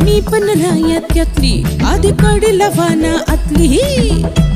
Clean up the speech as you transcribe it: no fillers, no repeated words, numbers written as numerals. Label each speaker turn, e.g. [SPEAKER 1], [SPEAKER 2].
[SPEAKER 1] मी पण रायात त्यातली आधी कडी लवाना आतली